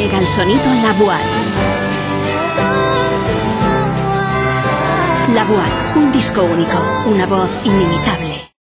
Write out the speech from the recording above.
Llega el sonido La Voix. La Voix, un disco único, una voz inimitable.